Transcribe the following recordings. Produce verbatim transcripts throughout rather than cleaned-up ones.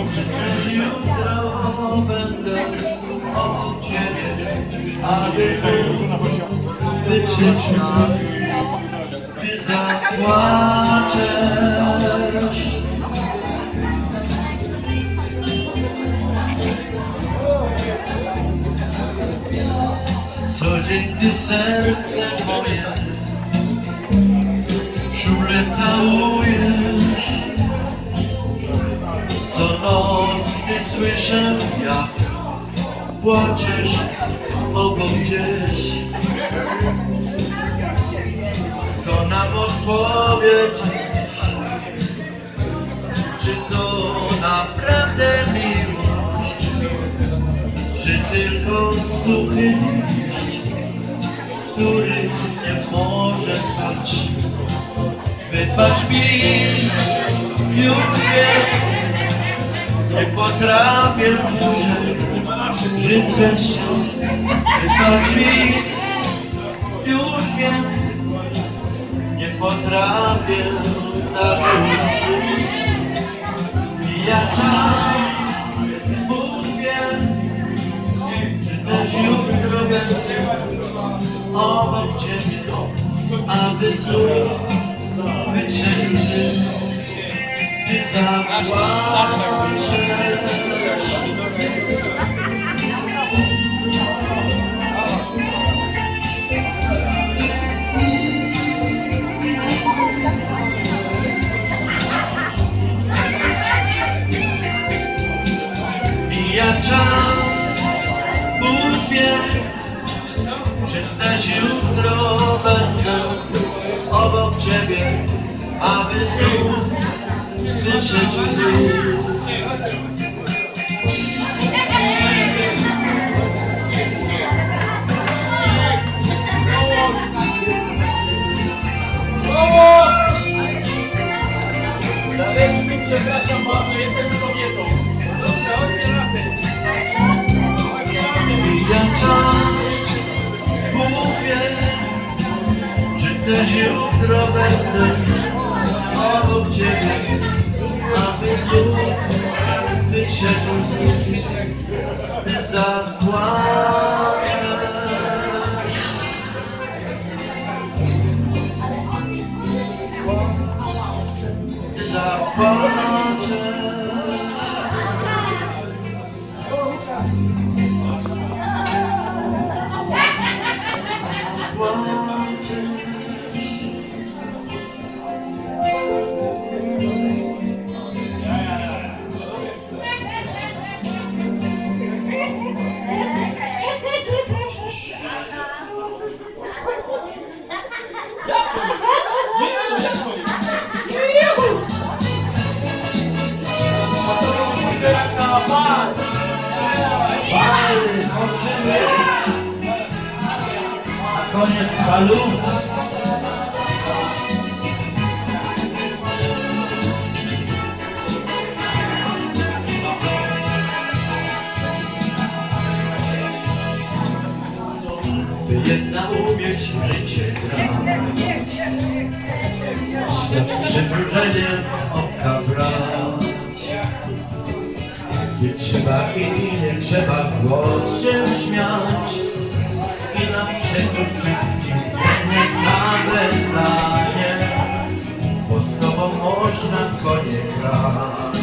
Już jutro będę obok ciebie, aby wytrzeć łzy, gdy zapłaczesz. Co dzień, gdy serce moje czule całujesz, co noc, gdy słyszę, jak płaczesz obok gdzieś, to nam odpowiedź, czy to naprawdę miłość, czy tylko suchy liść, który nie może spać. Wybacz mi, już wiem, nie potrafię dłużej żyć bez ciebie. Wybacz mi, już wiem, nie potrafię tak już żyć. Mija czas, Bóg wie, czy też jutro będę obok ciebie, aby znów wytrzeć łzy, gdy zapłaczesz. Mija czas, Bóg wie, że też jutro będę obok ciebie, aby znów wytrzeć łzy. Zależny, przepraszam bardzo, jestem z kobietą. Dobrze, chodźcie razem. Mija czas, Bóg wie, że też jutro będę obok ciebie, aby znów wytrzeć łzy, gdy zapłaczesz. Gdy zapłaczesz. Bal kończymy, a koniec balu. Ty jedna umieć życie grać, świat przymrużeniem oka brać. Gdy trzeba i nie trzeba w głos się śmiać i na przekór wszystkim zmieniać nagle zdanie, bo z tobą można konie grać.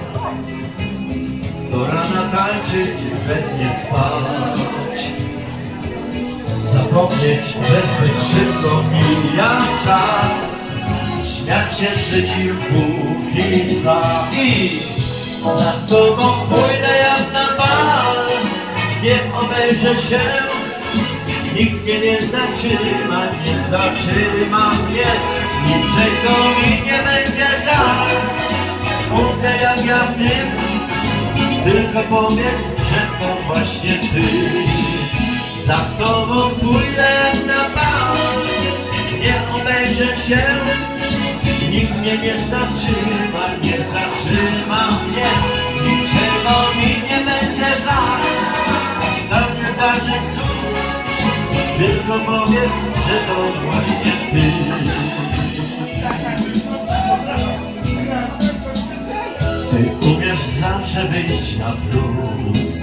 Do rana tańczyć, we dnie spać, zapomnieć, że zbyt szybko mija czas, śmiać się, żyć i póki trwa. I za tobą pójdę jak na bal, nie obejrzę się, nikt mnie nie zatrzyma, nie zatrzyma mnie, niczego mi nie będzie żal. Pójdę jak ja w tym, tylko powiedz, że to właśnie ty. Za tobą pójdę jak na bal, nie obejrzę się, nikt mnie nie zatrzyma, nie zatrzyma mnie, niczego mi nie będzie żal. Tak nie zdarzy cud, tylko powiedz, że to właśnie ty. Ty umiesz umiesz zawsze wyjść na plus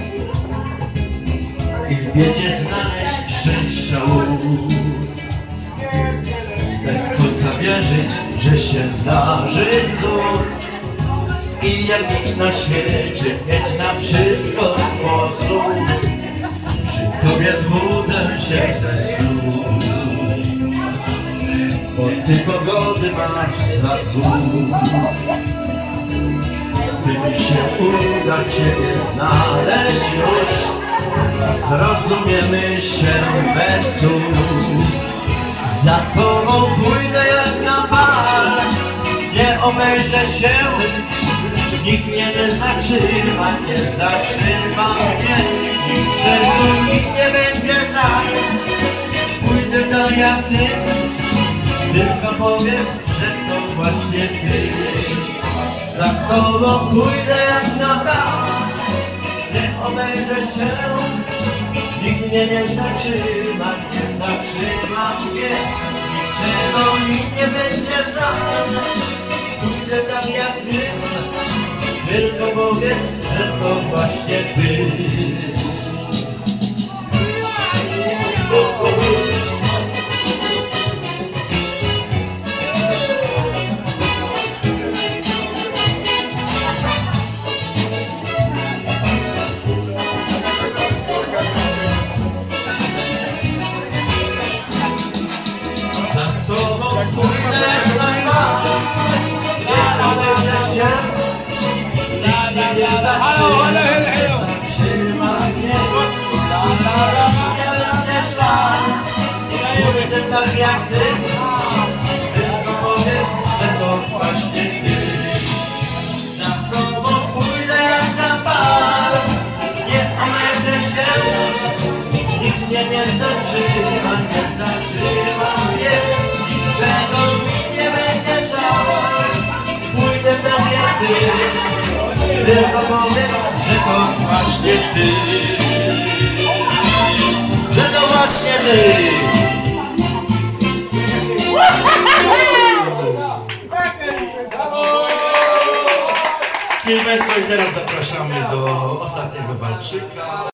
i w biedzie znaleźć szczęścia łód. Bez końca wierzyć, że się zdarzy cud i jak nikt na świecie mieć na wszystko sposób. Przy tobie zbudzę się ze snu, bo ty pogody masz za dwóch. Gdy mi się uda ciebie znaleźć już, zrozumiemy się bez słów. Za tobą pójdę jak na bal, nie obejrzę się, nikt mnie nie zatrzyma, nie zatrzyma mnie, niczego nikt nie będzie żal. Pójdę tak jak ty, tylko powiedz, że to właśnie ty. Za tobą pójdę jak na bal, nie obejrzę się, nikt mnie nie zatrzyma, nie zatrzyma mnie, niczego nikt nie będzie żal. Pójdę tak jak ty, tylko powiedz, że to właśnie ty. Za tobą pójdę jak na bal, nie obejrzę się, nikt mnie nie zatrzyma, nie zatrzyma mnie, nie będzie żal. Pójdę tak jak ty, tylko powiedz, że to właśnie ty. Za tobą pójdę jak na bal, nie obejrzę się, nikt mnie nie zatrzyma, nie zatrzyma mnie, niczego mi nie będzie żal. Pójdę tak jak ty, tylko powiedz, że to właśnie ty, że to właśnie ty. I teraz zapraszamy do ostatniego walczyka.